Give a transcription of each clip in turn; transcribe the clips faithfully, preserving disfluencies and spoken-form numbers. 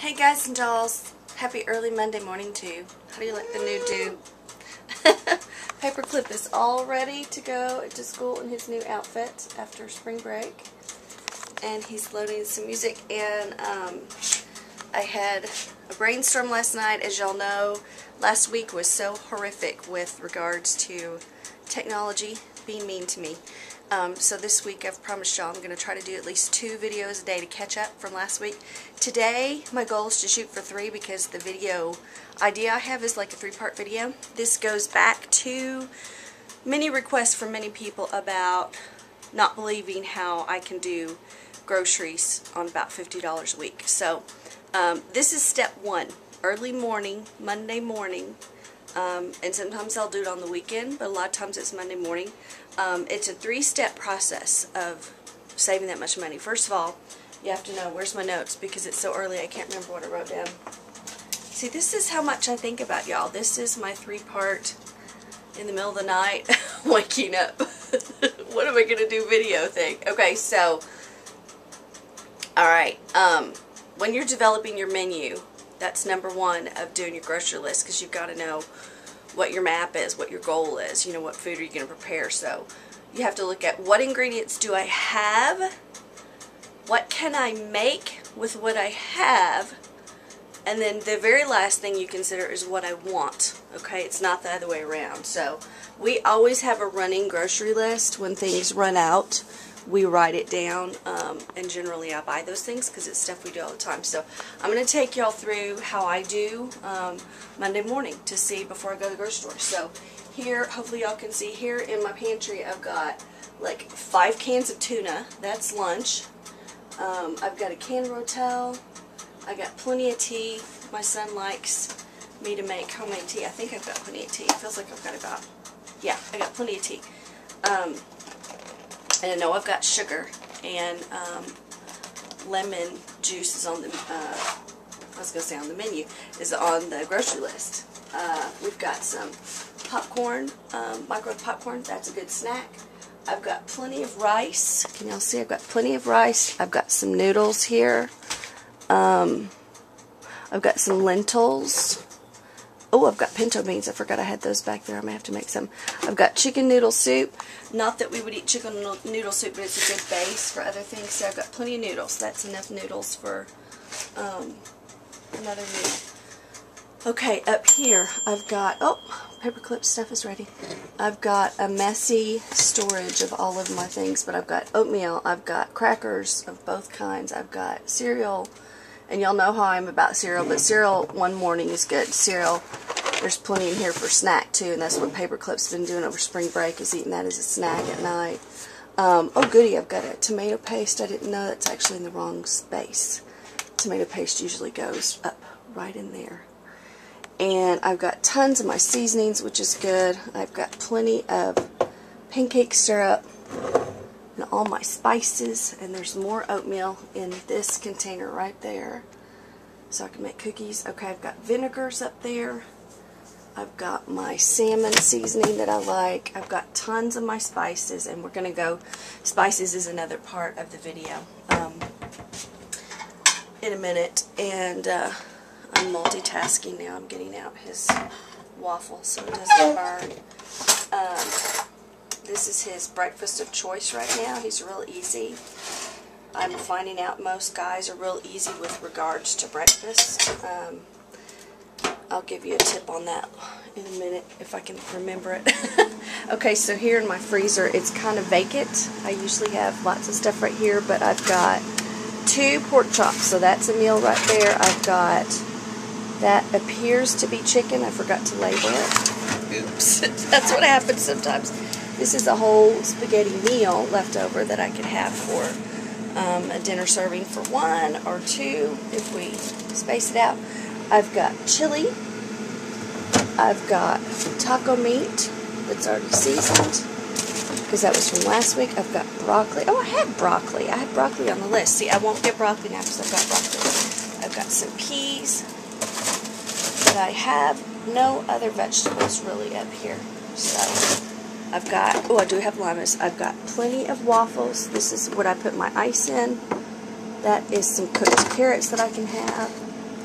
Hey guys and dolls, happy early Monday morning to you. How do you like the new do? Paperclip is all ready to go to school in his new outfit after spring break. And he's loading some music, and um, I had a brainstorm last night. As y'all know, last week was so horrific with regards to technology being mean to me. Um, so this week I've promised y'all I'm going to try to do at least two videos a day to catch up from last week. Today my goal is to shoot for three because the video idea I have is like a three-part video. This goes back to many requests from many people about not believing how I can do groceries on about fifty dollars a week. So um, this is step one, early morning, Monday morning. Um, and sometimes I'll do it on the weekend, but a lot of times it's Monday morning. Um, it's a three-step process of saving that much money. First of all, you have to know, where's my notes, because it's so early I can't remember what I wrote down. See, this is how much I think about y'all. This is my three-part in the middle of the night waking up. What am I going to do video thing? Okay, so, alright, um, when you're developing your menu, that's number one of doing your grocery list, because you've got to know what your map is, what your goal is, you know, what food are you going to prepare. So you have to look at what ingredients do I have, what can I make with what I have, and then the very last thing you consider is what I want. Okay, it's not the other way around. So we always have a running grocery list. When things run out, we write it down, um, and generally I buy those things because it's stuff we do all the time. So I'm going to take y'all through how I do um, Monday morning to see before I go to the grocery store. So here, hopefully y'all can see, here in my pantry I've got like five cans of tuna. That's lunch. Um, I've got a can of Rotel. I got plenty of tea. My son likes me to make homemade tea. I think I've got plenty of tea. It feels like I've got about, yeah, I got plenty of tea. Um, And I know I've got sugar, and um, lemon juice is on the, uh, I was going to say on the menu, is on the grocery list. Uh, we've got some popcorn, um, microwave popcorn. That's a good snack. I've got plenty of rice. Can y'all see? I've got plenty of rice. I've got some noodles here. Um, I've got some lentils. Oh, I've got pinto beans. I forgot I had those back there. I may have to make some. I've got chicken noodle soup. Not that we would eat chicken noodle soup, but it's a good base for other things. So I've got plenty of noodles. That's enough noodles for um, another meal. Okay, up here I've got, oh, paperclip stuff is ready. I've got a messy storage of all of my things, but I've got oatmeal. I've got crackers of both kinds. I've got cereal. And y'all know how I'm about cereal, but cereal one morning is good. Cereal, there's plenty in here for snack too, and that's what Paperclip's been doing over spring break, is eating that as a snack at night. Um, oh goody, I've got a tomato paste. I didn't know that's actually in the wrong space. Tomato paste usually goes up right in there. And I've got tons of my seasonings, which is good. I've got plenty of pancake syrup and all my spices, and there's more oatmeal in this container right there so I can make cookies. Okay, I've got vinegars up there. I've got my salmon seasoning that I like. I've got tons of my spices, and we're going to go, spices is another part of the video um, in a minute. And uh, I'm multitasking now. I'm getting out his waffle so it doesn't burn. Um, This is his breakfast of choice right now. He's real easy. I'm finding out most guys are real easy with regards to breakfast. Um, I'll give you a tip on that in a minute if I can remember it. Okay, so here in my freezer, it's kind of vacant. I usually have lots of stuff right here, but I've got two pork chops, so that's a meal right there. I've got, that appears to be chicken. I forgot to label it. Oops. That's what happens sometimes. This is a whole spaghetti meal left over that I could have for um, a dinner serving for one or two if we space it out. I've got chili. I've got taco meat that's already seasoned because that was from last week. I've got broccoli. Oh, I had broccoli. I had broccoli on the list. See, I won't get broccoli now because I've got broccoli. I've got some peas. But I have no other vegetables really up here. So I've got, oh, I do have limas. I've got plenty of waffles. This is what I put my ice in. That is some cooked carrots that I can have.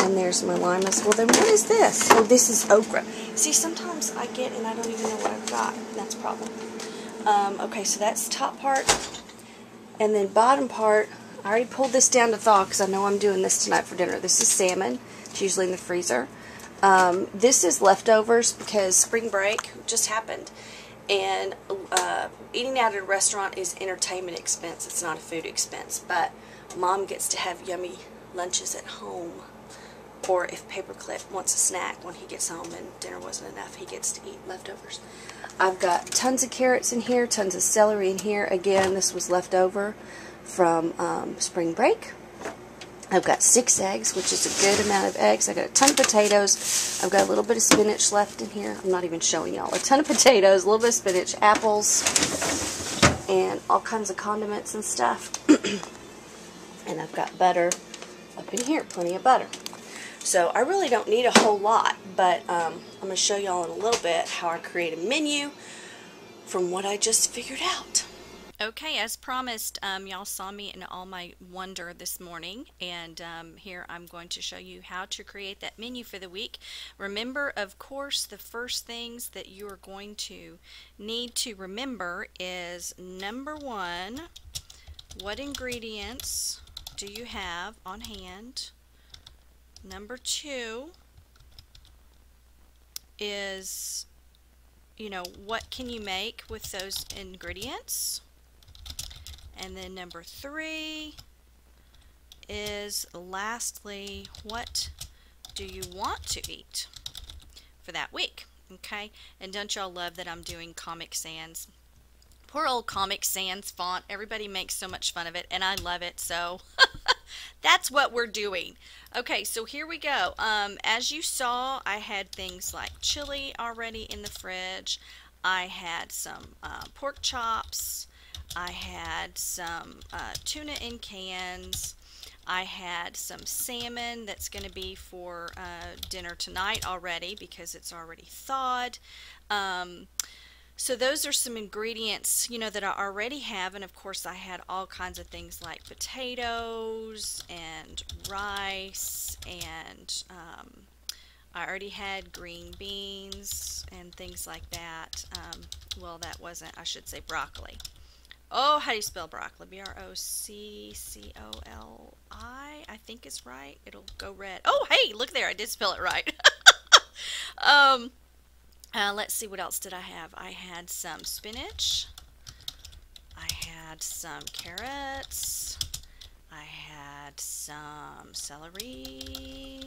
And there's my limas. Well, then what is this? Oh, this is okra. See, sometimes I get and I don't even know what I've got. That's a problem. Um, okay, so that's top part. And then bottom part, I already pulled this down to thaw because I know I'm doing this tonight for dinner. This is salmon. It's usually in the freezer. Um, this is leftovers because spring break just happened. And uh, eating out at a restaurant is entertainment expense. It's not a food expense. But Mom gets to have yummy lunches at home. Or if Paperclip wants a snack when he gets home and dinner wasn't enough, he gets to eat leftovers. I've got tons of carrots in here, tons of celery in here. Again, this was left over from um, spring break. I've got six eggs, which is a good amount of eggs. I've got a ton of potatoes. I've got a little bit of spinach left in here. I'm not even showing y'all. A ton of potatoes, a little bit of spinach, apples, and all kinds of condiments and stuff. And I've got butter up in here, plenty of butter. So I really don't need a whole lot, but um, I'm going to show y'all in a little bit how I create a menu from what I just figured out. Okay, as promised, um, y'all saw me in all my wonder this morning, and um, here I'm going to show you how to create that menu for the week. Remember, of course, the first things that you are going to need to remember is, number one, what ingredients do you have on hand? Number two is, you know, what can you make with those ingredients? And then number three is, lastly, what do you want to eat for that week? Okay, and don't y'all love that I'm doing Comic Sans? Poor old Comic Sans font. Everybody makes so much fun of it, and I love it, so that's what we're doing. Okay, so here we go. Um, as you saw, I had things like chili already in the fridge. I had some uh, pork chops. I had some uh, tuna in cans. I had some salmon that's going to be for uh, dinner tonight already because it's already thawed. Um, so those are some ingredients, you know, that I already have. And of course I had all kinds of things like potatoes and rice, and um, I already had green beans and things like that. Um, well, that wasn't, I should say broccoli. Oh, how do you spell broccoli? B R O C C O L I, I think is right. It'll go red. Oh, hey, look there. I did spell it right. um, uh, let's see, what else did I have? I had some spinach. I had some carrots. I had some celery.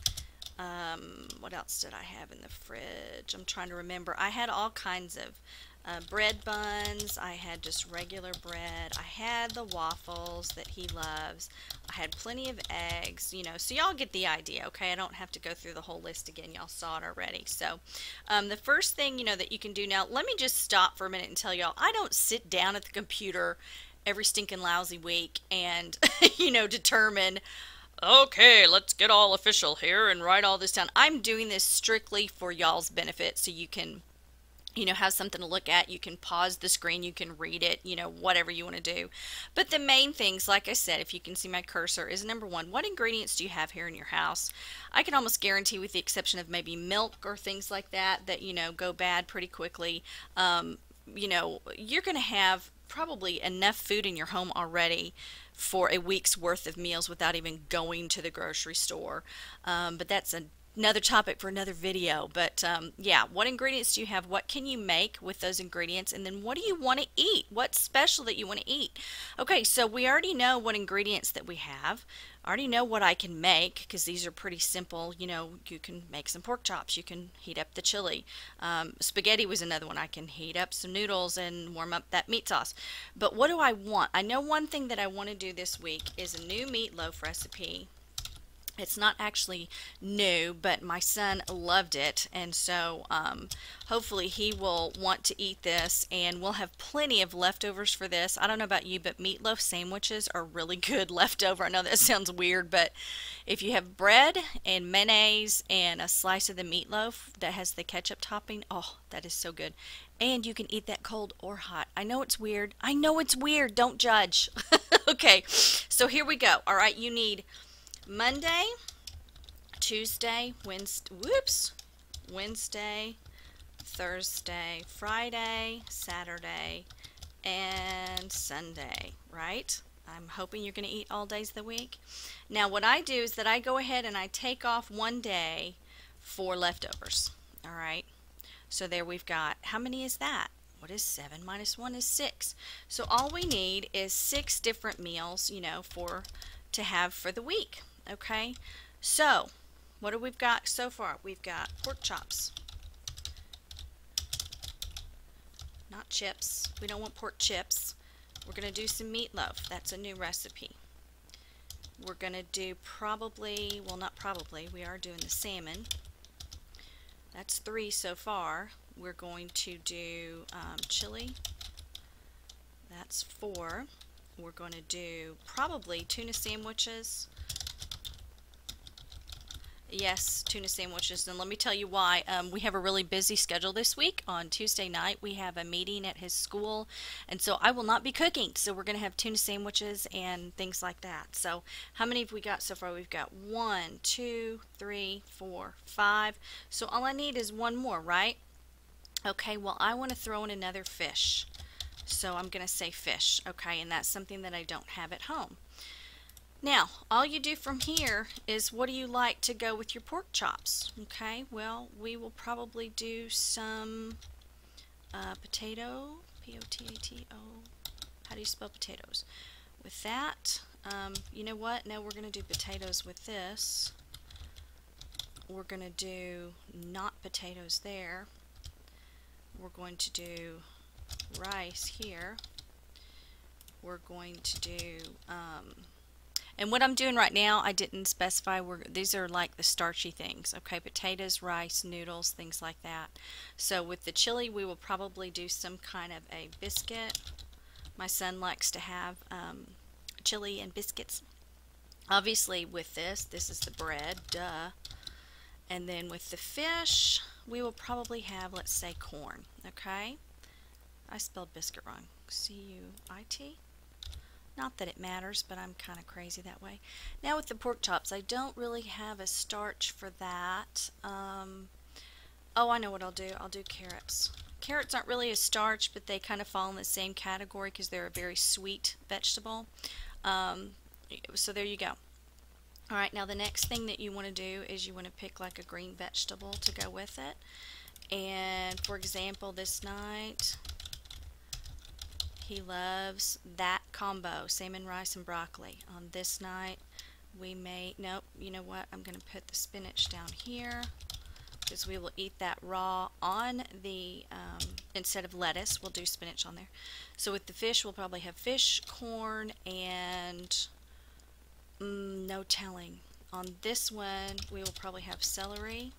Um, what else did I have in the fridge? I'm trying to remember. I had all kinds of Uh, bread buns. I had just regular bread. I had the waffles that he loves. I had plenty of eggs, you know, so y'all get the idea, okay? I don't have to go through the whole list again. Y'all saw it already. So um, the first thing, you know, that you can do now, let me just stop for a minute and tell y'all, I don't sit down at the computer every stinking lousy week and, you know, determine, okay, let's get all official here and write all this down. I'm doing this strictly for y'all's benefit, so you can, you know, have something to look at. You can pause the screen, you can read it, you know, whatever you want to do. But the main things, like I said, if you can see my cursor, is number one, what ingredients do you have here in your house? I can almost guarantee, with the exception of maybe milk or things like that, that, you know, go bad pretty quickly. Um, you know, you're going to have probably enough food in your home already for a week's worth of meals without even going to the grocery store. Um, but that's a another topic for another video. But um, yeah, what ingredients do you have? What can you make with those ingredients? And then what do you want to eat? What's special that you want to eat? Okay, so we already know what ingredients that we have. I already know what I can make, because these are pretty simple. You know, you can make some pork chops. You can heat up the chili. Um, spaghetti was another one. I can heat up some noodles and warm up that meat sauce. But what do I want? I know one thing that I want to do this week is a new meatloaf recipe. It's not actually new, but my son loved it, and so um, hopefully he will want to eat this, and we'll have plenty of leftovers for this. I don't know about you, but meatloaf sandwiches are really good leftover. I know that sounds weird, but if you have bread and mayonnaise and a slice of the meatloaf that has the ketchup topping, oh, that is so good. And you can eat that cold or hot. I know it's weird. I know it's weird. Don't judge. Okay, so here we go. All right, you need Monday, Tuesday, Wednesday, whoops, Wednesday, Thursday, Friday, Saturday, and Sunday, right? I'm hoping you're going to eat all days of the week. Now what I do is that I go ahead and I take off one day for leftovers. All right. So there we've got, how many is that? What is seven minus one is six. So all we need is six different meals, you know, for to have for the week. Okay. So what do we've got so far? We've got pork chops. Not chips. We don't want pork chips. We're going to do some meatloaf. That's a new recipe. We're going to do probably, well not probably, we are doing the salmon. That's three so far. We're going to do um, chili. That's four. We're going to do probably tuna sandwiches. Yes, tuna sandwiches. And let me tell you why. Um, we have a really busy schedule this week. On Tuesday night, we have a meeting at his school, and so I will not be cooking. So we're going to have tuna sandwiches and things like that. So how many have we got so far? We've got one, two, three, four, five. So all I need is one more, right? Okay, well, I want to throw in another fish. So I'm going to say fish, okay? And that's something that I don't have at home. Now, all you do from here is, what do you like to go with your pork chops? Okay, well, we will probably do some uh, potato, P O T A T O, how do you spell potatoes? With that, um, you know what, now we're going to do potatoes with this. We're going to do not potatoes there. We're going to do rice here. We're going to do... Um, And what I'm doing right now, I didn't specify, we're, these are like the starchy things, okay, potatoes, rice, noodles, things like that. So with the chili, we will probably do some kind of a biscuit. My son likes to have um, chili and biscuits. Obviously with this, this is the bread, duh. And then with the fish, we will probably have, let's say, corn, okay? I spelled biscuit wrong, C U I T. Not that it matters, but I'm kind of crazy that way. Now with the pork chops, I don't really have a starch for that. Um, oh, I know what I'll do. I'll do carrots. Carrots aren't really a starch, but they kind of fall in the same category because they're a very sweet vegetable. Um, so there you go. Alright, now the next thing that you want to do is you want to pick like a green vegetable to go with it. And for example, this night... he loves that combo, salmon, rice, and broccoli. On this night, we may, nope, you know what, I'm going to put the spinach down here because we will eat that raw on the, um, instead of lettuce, we'll do spinach on there. So with the fish, we'll probably have fish, corn, and mm, no telling. On this one, we will probably have celery.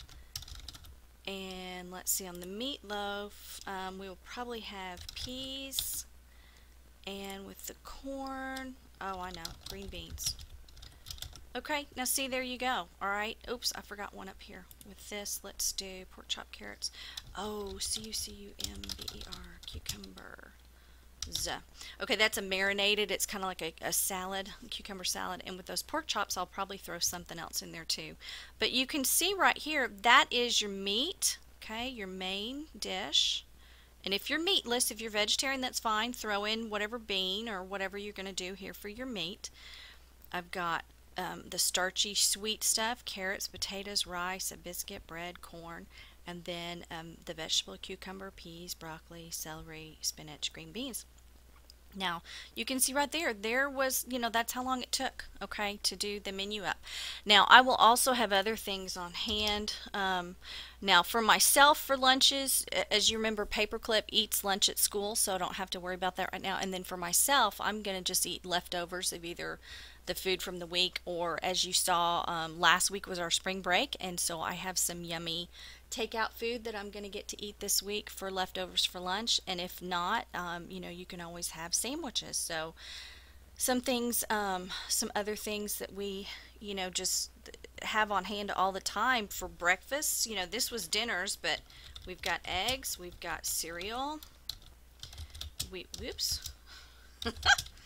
And let's see, on the meatloaf, um, we will probably have peas. And with the corn, oh, I know, green beans. Okay, now see, there you go. Alright, oops, I forgot one up here. With this, let's do pork chop carrots. Oh, C U C U M B E R, cucumber. Z. Okay, that's a marinated, it's kind of like a, a salad, a cucumber salad, and with those pork chops I'll probably throw something else in there too. But you can see right here, that is your meat, okay, your main dish. And if you're meatless, if you're vegetarian, that's fine, throw in whatever bean or whatever you're going to do here for your meat. I've got um, the starchy sweet stuff, carrots, potatoes, rice, a biscuit, bread, corn, and then um, the vegetable, cucumber, peas, broccoli, celery, spinach, green beans. Now, you can see right there, there was, you know, that's how long it took, okay, to do the menu up. Now, I will also have other things on hand. Um, now, for myself, for lunches, as you remember, Paperclip eats lunch at school, so I don't have to worry about that right now. And then for myself, I'm going to just eat leftovers of either the food from the week, or as you saw, um, last week was our spring break, and so I have some yummy takeout food that I'm going to get to eat this week for leftovers for lunch. And if not, um, you know, you can always have sandwiches. So some things, um, some other things that we, you know, just have on hand all the time for breakfast. You know, this was dinners, but we've got eggs, we've got cereal. We, whoops.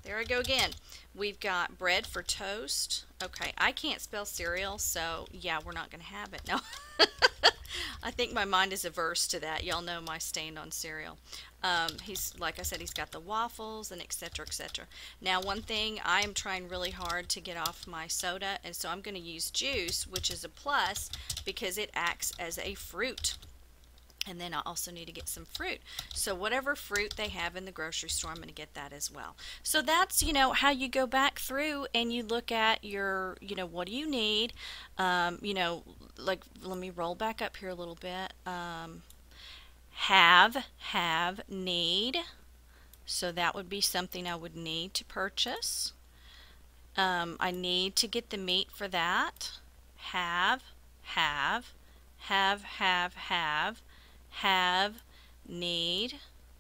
there I go again. We've got bread for toast. Okay, I can't spell cereal, so yeah, we're not going to have it. No. I think my mind is averse to that. Y'all know my stand on cereal. Um, he's, like I said, he's got the waffles and et cetera, et cetera. Now, one thing, I am trying really hard to get off my soda, and so I'm going to use juice, which is a plus because it acts as a fruit. And then I also need to get some fruit. So whatever fruit they have in the grocery store, I'm going to get that as well. So that's, you know, how you go back through and you look at your, you know, what do you need? Um, you know, like, let me roll back up here a little bit. Um, have, have, need. So that would be something I would need to purchase. Um, I need to get the meat for that. Have, have, have, have, have. Have, need,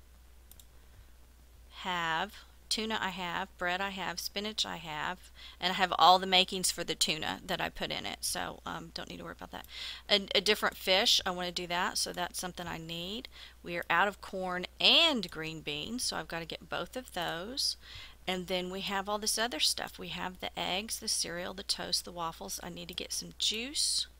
have, tuna I have, bread I have, spinach I have, and I have all the makings for the tuna that I put in it, so um, don't need to worry about that. A, a different fish, I want to do that, so that's something I need. We are out of corn and green beans, so I've got to get both of those. And then we have all this other stuff. We have the eggs, the cereal, the toast, the waffles. I need to get some juice.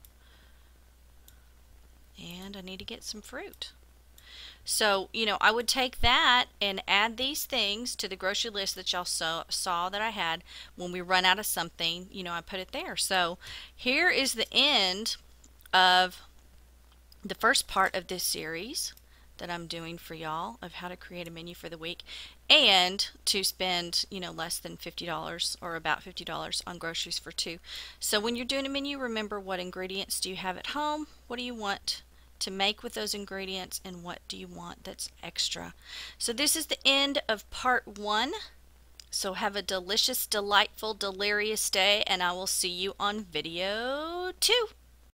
And I need to get some fruit. So, you know, I would take that and add these things to the grocery list that y'all saw, saw that I had. When we run out of something, you know, I put it there. So here is the end of the first part of this series that I'm doing for y'all of how to create a menu for the week and to spend, you know, less than fifty dollars or about fifty dollars on groceries for two. So when you're doing a menu, remember, what ingredients do you have at home? What do you want to make with those ingredients, and what do you want that's extra? So this is the end of part one. So have a delicious, delightful, delirious day, and I will see you on video two.